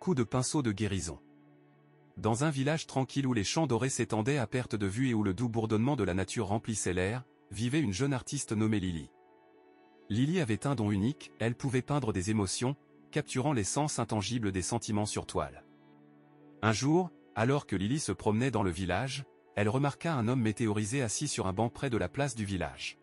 coup de pinceau de guérison. Dans un village tranquille où les champs dorés s'étendaient à perte de vue et où le doux bourdonnement de la nature remplissait l'air, vivait une jeune artiste nommée Lily. Lily avait un don unique, elle pouvait peindre des émotions, capturant l'essence intangible des sentiments sur toile. Un jour, alors que Lily se promenait dans le village, elle remarqua un homme météorisé assis sur un banc près de la place du village.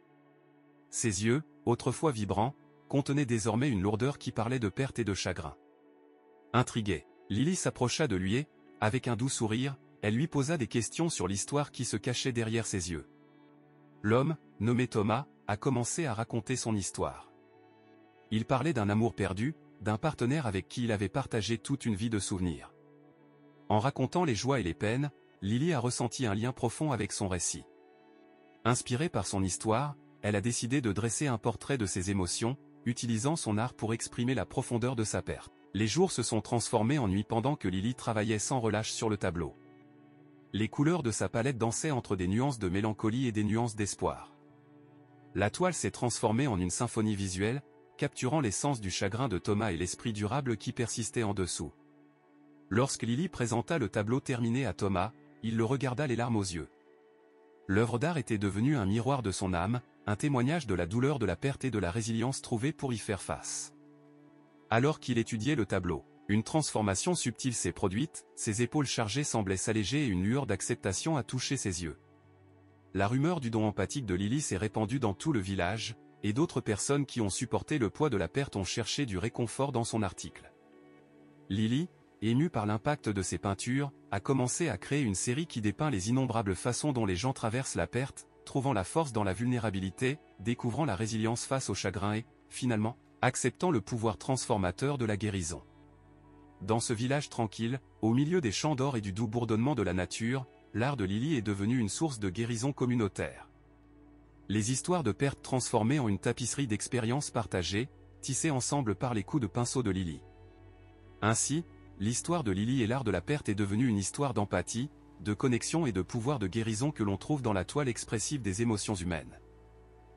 Ses yeux, autrefois vibrants, contenaient désormais une lourdeur qui parlait de perte et de chagrin. Intriguée, Lily s'approcha de lui et, avec un doux sourire, elle lui posa des questions sur l'histoire qui se cachait derrière ses yeux. L'homme, nommé Thomas, a commencé à raconter son histoire. Il parlait d'un amour perdu, d'un partenaire avec qui il avait partagé toute une vie de souvenirs. En racontant les joies et les peines, Lily a ressenti un lien profond avec son récit. Inspirée par son histoire, elle a décidé de dresser un portrait de ses émotions, utilisant son art pour exprimer la profondeur de sa perte. Les jours se sont transformés en nuit pendant que Lily travaillait sans relâche sur le tableau. Les couleurs de sa palette dansaient entre des nuances de mélancolie et des nuances d'espoir. La toile s'est transformée en une symphonie visuelle, capturant l'essence du chagrin de Thomas et l'esprit durable qui persistait en dessous. Lorsque Lily présenta le tableau terminé à Thomas, il le regarda les larmes aux yeux. L'œuvre d'art était devenue un miroir de son âme, un témoignage de la douleur de la perte et de la résilience trouvée pour y faire face. Alors qu'il étudiait le tableau, une transformation subtile s'est produite, ses épaules chargées semblaient s'alléger et une lueur d'acceptation a touché ses yeux. La rumeur du don empathique de Lily s'est répandue dans tout le village, et d'autres personnes qui ont supporté le poids de la perte ont cherché du réconfort dans son article. Lily, émue par l'impact de ses peintures, a commencé à créer une série qui dépeint les innombrables façons dont les gens traversent la perte, trouvant la force dans la vulnérabilité, découvrant la résilience face au chagrin et, finalement, acceptant le pouvoir transformateur de la guérison. Dans ce village tranquille, au milieu des champs d'or et du doux bourdonnement de la nature, l'art de Lily est devenu une source de guérison communautaire. Les histoires de perte transformées en une tapisserie d'expériences partagées, tissées ensemble par les coups de pinceau de Lily. Ainsi, l'histoire de Lily et l'art de la perte est devenue une histoire d'empathie, de connexion et de pouvoir de guérison que l'on trouve dans la toile expressive des émotions humaines.